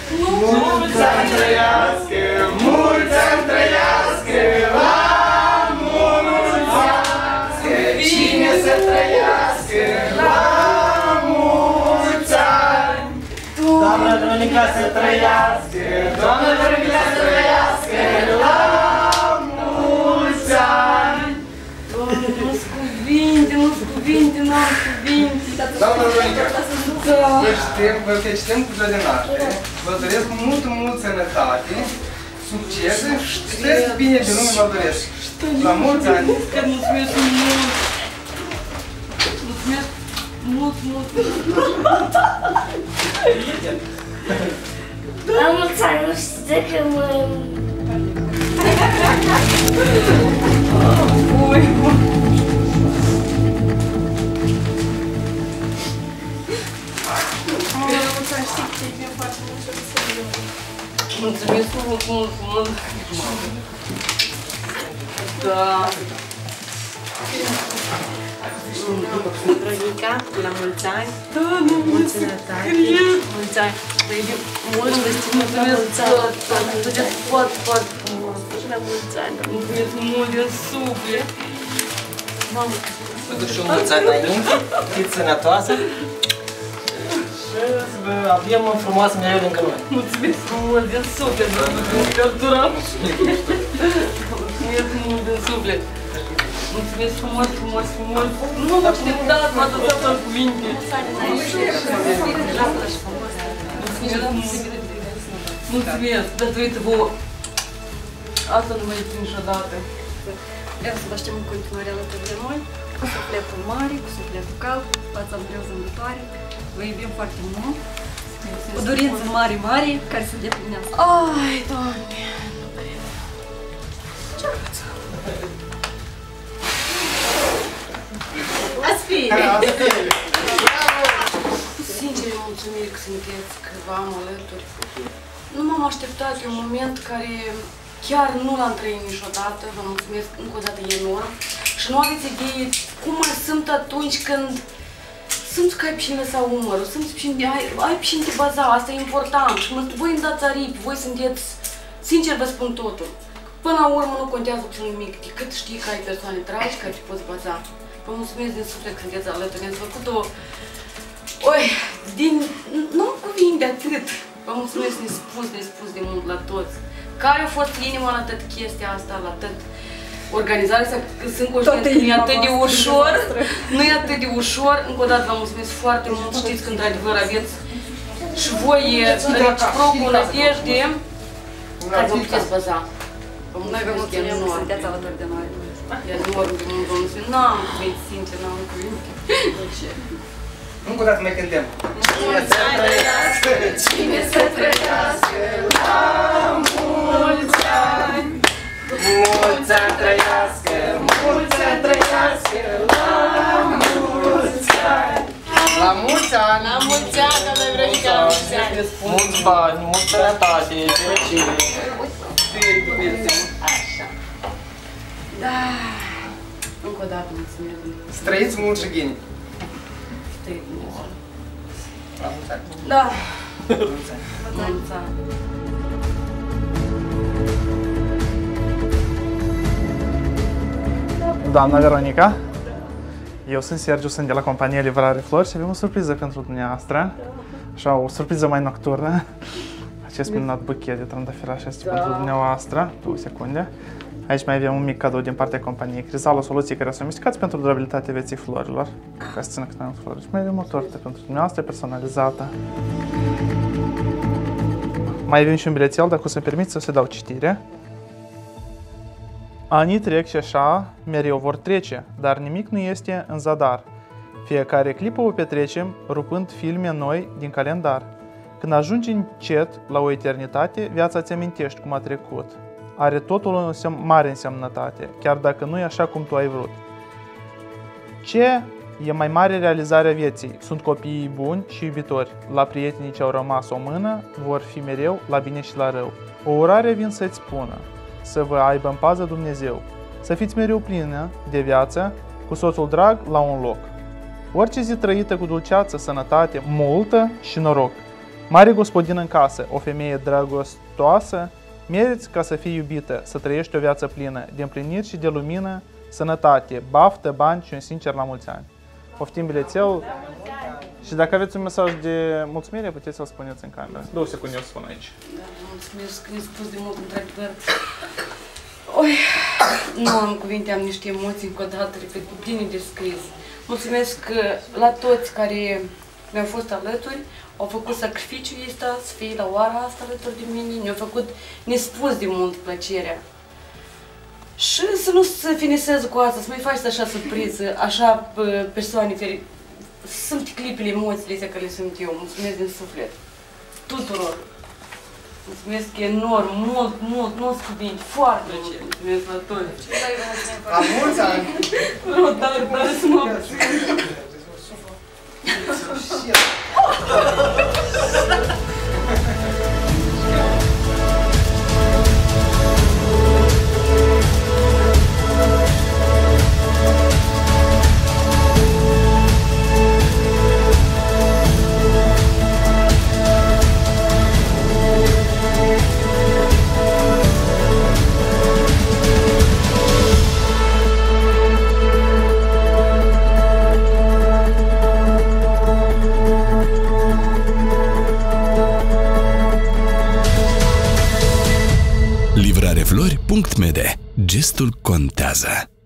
Mulți ani trăiască, mulți ani trăiască, la mulți ani, cine să trăiască, la mulți ani. Doamna Veronica să trăiască, doamna Veronica să trăiască, la mulți ani. Nu-s cuvinte, nu-s cuvinte, n-am cuvinte. Doamna Veronica, vă felicităm cu ziua de naștere, vă doresc mult sănătate, succes și tot bine de lume vă doresc. La mulți ani! Mulțumesc mult! Mulțumesc mult! La mulți ani, nu știu că mă... Mulțumesc mult! Da! Veronica, la mulți ani! Da, nu mulți sănătate! Mulți ani! Vă iubim mult, vă stimăm la mulți ani! Sunteți foarte frumos! Și la mulți ani! Mulțumesc mult din suflet! Vă duc și un mulți ani înainte, fiți sănătoasă și să vă avem frumoasă mereu lângă noi. Mulțumesc mult din suflet! Mulțumesc mult din suflet! Mulțumesc frumos! Nu mă așteptați, m-ați lăsat în cuvinte! Mulțumesc! Datorită vouă! Asta nu mai țin niciodată! Vreau să vă așteptăm în continuare alături de noi, cu sufletul mare, cu sufletul cald, fața împreunătoare. Vă iubim foarte mult! O dorință mare, care să deplinească. Ai, Doamne! Sincer, mulțumiri că sunteți, că v-am alături. Nu m-am așteptat, e un moment care chiar nu l-am trăit niciodată, vă mulțumesc încă o dată enorm. Și nu aveți idee cum mă simt atunci când simți că ai pe cine sau umărul, simți ai pe cine te baza, asta e important. Și voi îmi dați aripi, voi sunteți, sincer vă spun totul. Până la urmă nu contează absolut nimic, decât știi că ai persoane dragi care te poți baza. Vă mulțumesc din suflet că sunteți alături, ne-ați făcut-o... Oi, nu am cuvinte atât. Vă mulțumesc nespus de mult la toți. Care a fost inima la toată chestia asta, la tot organizarea asta, sunt conștient că nu e atât de ușor. Nu e atât de ușor. Încă o dată vă mulțumesc foarte mult. Știți că într-adevăr aveți și voi reciprocul nădejde care vă puteți baza. Noi vă mulțumim că sunteți alături de noi. E enorm de mult, vă mulțumim. N-am cuvinte, sincer, n-am cuvinte. Încă o dată mai cântăm. Cine să trăiască, Cine să trăiască la mulți ani. mulți ani trăiască, mulți ani trăiască, la mulți ani. La mulți ani! La mulți ani, doamna Veronica, la mulți ani! Mulți bani, multă sănătate, fericire. Așa. Da. Încă o dată mulțumesc. Să trăiți mult și ghini. La mulți ani. Da. La mulți ani. Mulți ani. Doamna Veronica, eu sunt Sergiu, sunt de la compania Livrare Flori și avem o surpriză pentru dumneavoastră. Așa, o surpriză mai nocturnă. Acest minunat buchet de trandafiraș este pentru dumneavoastră. 2 secunde. Aici mai avem un mic cadou din partea companiei Crizal, o soluție care sofisticați pentru durabilitatea vieții florilor, ca să țină cât mai mult flori. Și mai avem o tortă pentru dumneavoastră personalizată. Mai avem și un bilețel, dacă o să-mi permit să dau citire. Anii trec și așa, mereu vor trece, dar nimic nu este în zadar. Fiecare clipă o petrecem, rupând filme noi din calendar. Când ajungi încet la o eternitate, viața ți amintești cum a trecut. Are totul o mare însemnătate, chiar dacă nu e așa cum tu ai vrut. Ce e mai mare realizarea vieții? Sunt copiii buni și iubitori. La prietenii ce au rămas o mână, vor fi mereu la bine și la rău. O urare vin să-ți spună, să vă aibă în pază Dumnezeu. Să fiți mereu plină de viață, cu soțul drag la un loc. Orice zi trăită cu dulceață, sănătate, multă și noroc. Mare gospodină în casă, o femeie dragostoasă, meriți ca să fii iubită, să trăiești o viață plină de împliniri și de lumină, sănătate, baftă, bani și un sincer la mulți ani. Poftim bilețelul și dacă aveți un mesaj de mulțumire, puteți să-l spuneți în cameră. 2 secunde o să spun aici. Da, mulțumesc, ne spus de mult, într-adevăr. Oi, nu am cuvinte, am niște emoții încă o dată, repet, bine descris. Mulțumesc la toți care mi-au fost alături, au făcut sacrificiul ăsta, să fie la oara asta alături de mine, ne-au făcut nespus de mult plăcerea. Și să nu se finiseze cu asta, să mai faci așa surpriză, așa persoane fericite. Sunt clipele, emoțiile astea care le sunt eu, mulțumesc din suflet. Tuturor. Mulțumesc enorm, mult, nu sunt cuvinte, foarte mult. Mulțumesc la toți. La mulți ani! Nu, dar să mă... Livrareflori.md. Gestul contează.